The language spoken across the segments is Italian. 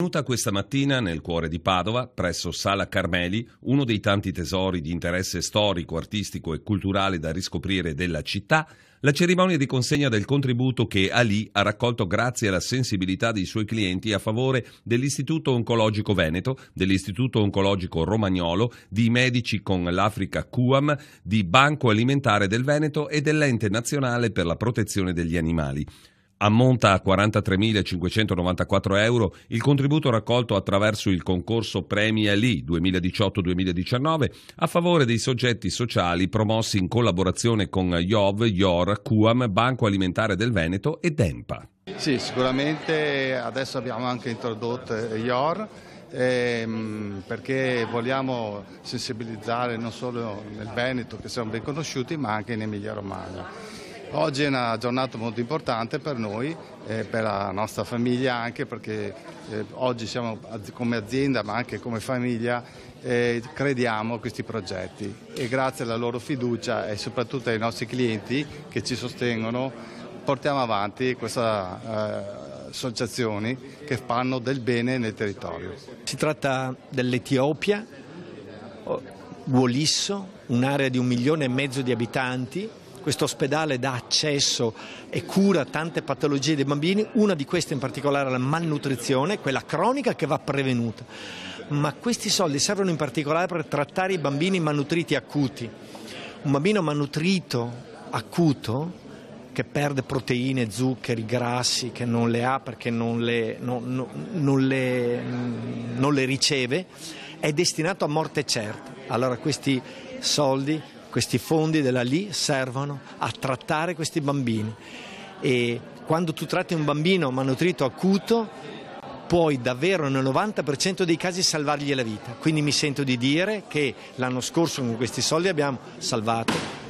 Venuta questa mattina nel cuore di Padova, presso Sala Carmeli, uno dei tanti tesori di interesse storico, artistico e culturale da riscoprire della città, la cerimonia di consegna del contributo che Ali ha raccolto grazie alla sensibilità dei suoi clienti a favore dell'Istituto Oncologico Veneto, dell'Istituto Oncologico Romagnolo, di Medici con l'Africa QAM, di Banco Alimentare del Veneto e dell'Ente Nazionale per la Protezione degli Animali. Ammonta a 43.594 euro il contributo raccolto attraverso il concorso Premi Ali 2018-2019 a favore dei soggetti sociali promossi in collaborazione con IOV, IOR, QAM, Banco Alimentare del Veneto e DEMPA. Sì, sicuramente adesso abbiamo anche introdotto IOR perché vogliamo sensibilizzare non solo nel Veneto, che siamo ben conosciuti, ma anche in Emilia Romagna. Oggi è una giornata molto importante per noi, per la nostra famiglia anche, perché oggi siamo come azienda ma anche come famiglia crediamo a questi progetti e grazie alla loro fiducia e soprattutto ai nostri clienti che ci sostengono portiamo avanti queste associazioni che fanno del bene nel territorio. Si tratta dell'Etiopia, Wolisso, un'area di 1,5 milioni di abitanti. Questo ospedale dà accesso e cura tante patologie dei bambini, una di queste in particolare è la malnutrizione, quella cronica che va prevenuta. Ma questi soldi servono in particolare per trattare i bambini malnutriti acuti. Un bambino malnutrito acuto che perde proteine, zuccheri, grassi, che non le ha perché non le riceve, è destinato a morte certa. Allora questi soldi, questi fondi della LI servono a trattare questi bambini e quando tu tratti un bambino malnutrito acuto puoi davvero nel 90% dei casi salvargli la vita. Quindi mi sento di dire che l'anno scorso con questi soldi abbiamo salvato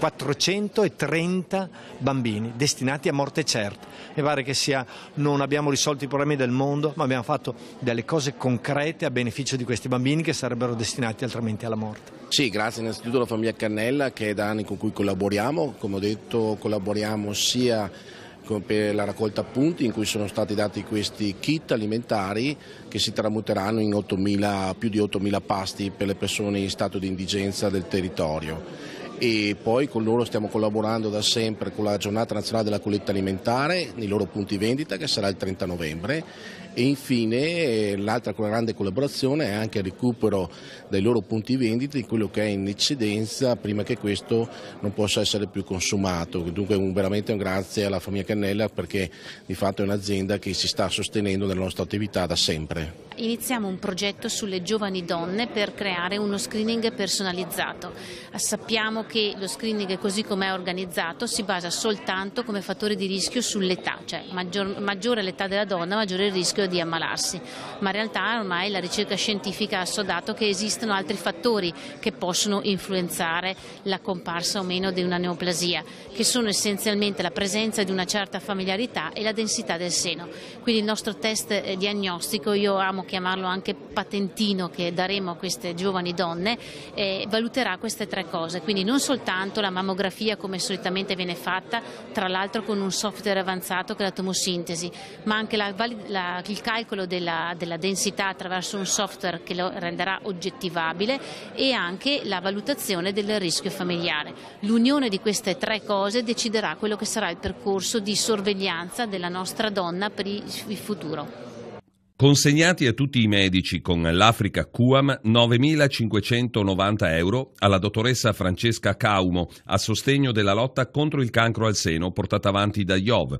430 bambini destinati a morte certa. Mi pare che non abbiamo risolto i problemi del mondo, ma abbiamo fatto delle cose concrete a beneficio di questi bambini che sarebbero destinati altrimenti alla morte. Sì, grazie innanzitutto alla famiglia Cannella che è da anni con cui collaboriamo. Come ho detto, collaboriamo sia per la raccolta punti in cui sono stati dati questi kit alimentari che si tramuteranno in più di 8.000 pasti per le persone in stato di indigenza del territorio. E poi con loro stiamo collaborando da sempre con la giornata nazionale della colletta alimentare nei loro punti vendita che sarà il 30 novembre e infine l'altra grande collaborazione è anche il recupero dai loro punti vendita di quello che è in eccedenza prima che questo non possa essere più consumato. Dunque veramente un grazie alla famiglia Cannella perché di fatto è un'azienda che si sta sostenendo nella nostra attività da sempre. Iniziamo un progetto sulle giovani donne per creare uno screening personalizzato. Sappiamo che lo screening così come è organizzato si basa soltanto come fattore di rischio sull'età, cioè maggiore l'età della donna, maggiore il rischio di ammalarsi, ma in realtà ormai la ricerca scientifica ha assodato che esistono altri fattori che possono influenzare la comparsa o meno di una neoplasia, che sono essenzialmente la presenza di una certa familiarità e la densità del seno. Quindi il nostro test diagnostico, io amo chiamarlo anche patentino, che daremo a queste giovani donne, valuterà queste tre cose, quindi non soltanto la mammografia come solitamente viene fatta, tra l'altro con un software avanzato che è la tomosintesi, ma anche il calcolo della densità attraverso un software che lo renderà oggettivabile e anche la valutazione del rischio familiare. L'unione di queste tre cose deciderà quello che sarà il percorso di sorveglianza della nostra donna per il futuro. Consegnati a tutti i medici con l'Africa QAM 9.590 euro alla dottoressa Francesca Caumo a sostegno della lotta contro il cancro al seno portata avanti da IOV.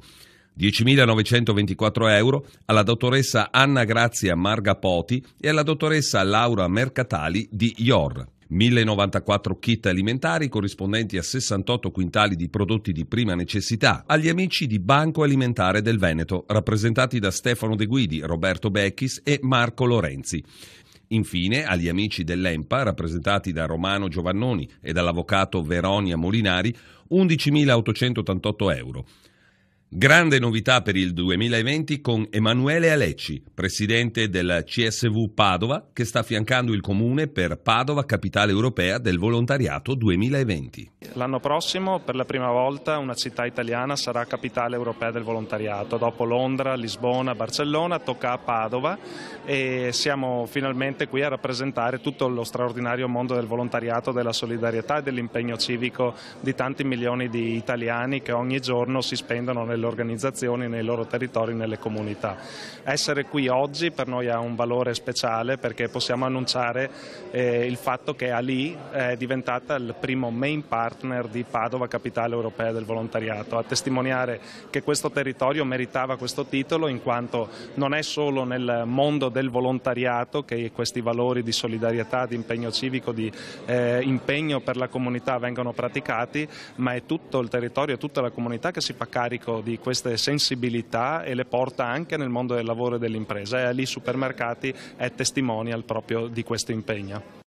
10.924 euro alla dottoressa Anna Grazia Margapoti e alla dottoressa Laura Mercatali di IOR. 1.094 kit alimentari corrispondenti a 68 quintali di prodotti di prima necessità agli amici di Banco Alimentare del Veneto, rappresentati da Stefano De Guidi, Roberto Becchis e Marco Lorenzi. Infine, agli amici dell'EMPA, rappresentati da Romano Giovannoni e dall'avvocato Veronia Molinari, 11.888 euro. Grande novità per il 2020 con Emanuele Alecci, presidente del CSV Padova, che sta affiancando il comune per Padova Capitale Europea del Volontariato 2020. L'anno prossimo, per la prima volta, una città italiana sarà Capitale Europea del Volontariato. Dopo Londra, Lisbona, Barcellona, tocca a Padova e siamo finalmente qui a rappresentare tutto lo straordinario mondo del volontariato, della solidarietà e dell'impegno civico di tanti milioni di italiani che ogni giorno si spendono nelle organizzazioni, nei loro territori, nelle comunità. Essere qui oggi per noi ha un valore speciale perché possiamo annunciare il fatto che Ali è diventata il primo main partner di Padova Capitale Europea del Volontariato, a testimoniare che questo territorio meritava questo titolo in quanto non è solo nel mondo del volontariato che questi valori di solidarietà, di impegno civico, di impegno per la comunità vengono praticati, ma è tutto il territorio, tutta la comunità che si fa carico di queste sensibilità e le porta anche nel mondo del lavoro e dell'impresa, e Ali Supermercati è testimonial proprio di questo impegno.